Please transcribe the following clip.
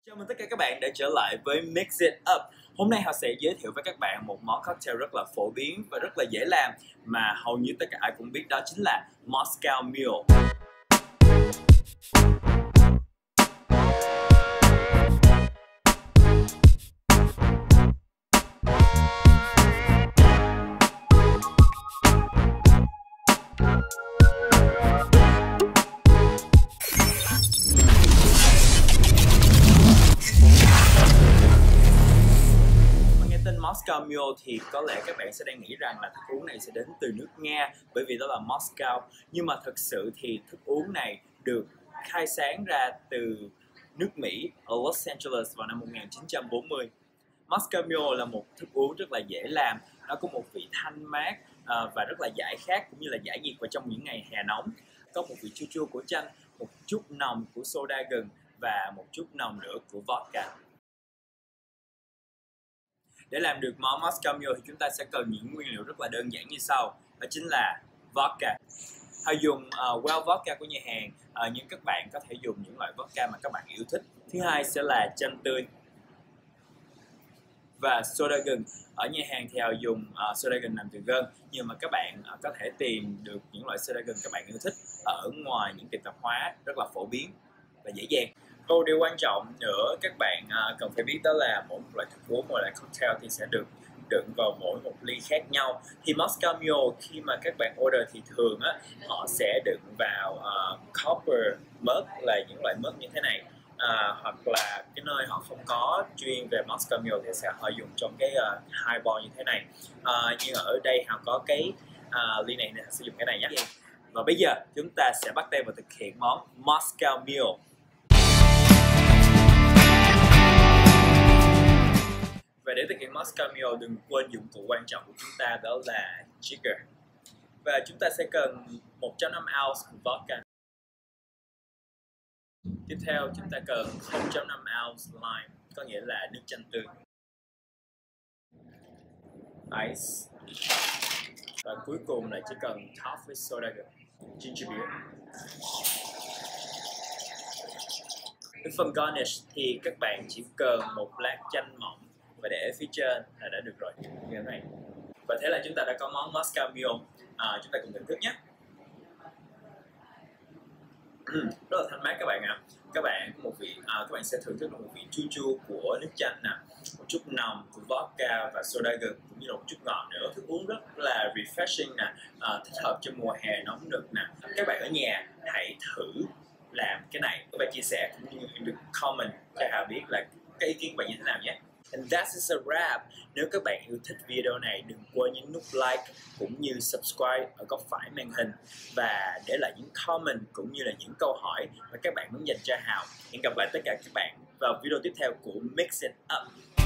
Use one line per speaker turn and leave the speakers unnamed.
Chào mừng tất cả các bạn đã trở lại với Mix It Up. Hôm nay họ sẽ giới thiệu với các bạn một món cocktail rất là phổ biến và rất là dễ làm mà hầu như tất cả ai cũng biết, đó chính là Moscow Mule. Moscow Mule thì có lẽ các bạn sẽ đang nghĩ rằng là thức uống này sẽ đến từ nước Nga bởi vì đó là Moscow, nhưng mà thực sự thì thức uống này được khai sáng ra từ nước Mỹ ở Los Angeles vào năm 1940. Moscow Mule là một thức uống rất là dễ làm, nó có một vị thanh mát và rất là giải khát cũng như là giải nhiệt vào trong những ngày hè nóng. Có một vị chua chua của chanh, một chút nồng của soda gừng và một chút nồng nữa của vodka. Để làm được món Moscow Mule thì chúng ta sẽ cần những nguyên liệu rất là đơn giản như sau. Đó chính là vodka. Hãy dùng well vodka của nhà hàng, nhưng các bạn có thể dùng những loại vodka mà các bạn yêu thích. Thứ hai sẽ là chanh tươi và soda gừng. Ở nhà hàng thì họ dùng soda gừng làm từ gân, nhưng mà các bạn có thể tìm được những loại soda gừng các bạn yêu thích ở ngoài những tiệm tạp hóa, rất là phổ biến và dễ dàng. Câu điều quan trọng nữa các bạn cần phải biết đó là mỗi một loại thức uống, mỗi loại cocktail thì sẽ được đựng vào mỗi một ly khác nhau. Thì Moscow Mule khi mà các bạn order thì thường họ sẽ đựng vào copper mug, là những loại mug như thế này, hoặc là cái nơi họ không có chuyên về Moscow Mule thì họ dùng trong cái highball như thế này. Nhưng ở đây họ có cái ly này nên họ sẽ dùng cái này nhé. Và bây giờ chúng ta sẽ bắt tay vào thực hiện món Moscow Mule. Và để thực hiện Moscow Mule, đừng quên dụng cụ quan trọng của chúng ta, đó là jigger. Và chúng ta sẽ cần 1.5 ounce vodka. Tiếp theo chúng ta cần 0.5 ounce lime, có nghĩa là nước chanh tươi, ice. Và cuối cùng là chỉ cần top với soda gừng, ginger beer. Với phần garnish thì các bạn chỉ cần một lát chanh mỏng và để phía trên là đã được rồi, như thế này. Và thế là chúng ta đã có món Moscow Mule. Chúng ta cùng thưởng thức nhé. Rất là thanh mát các bạn ạ. Các bạn có một vị, các bạn sẽ thưởng thức một vị chua chua của nước chanh nè, một chút nồng của vodka và soda gừng, cũng như là một chút ngọt nữa. Thức uống rất là refreshing nè, thích hợp cho mùa hè nóng nực nè. Các bạn ở nhà hãy thử làm cái này và chia sẻ cũng như được comment cho Hà biết là cái ý kiến của bạn như thế nào nhé. And that is a wrap. Nếu các bạn yêu thích video này, đừng quên nhấn nút like cũng như subscribe ở góc phải màn hình và để lại những comment cũng như là những câu hỏi mà các bạn muốn dành cho Hào. Hẹn gặp lại tất cả các bạn vào video tiếp theo của Mix It Up.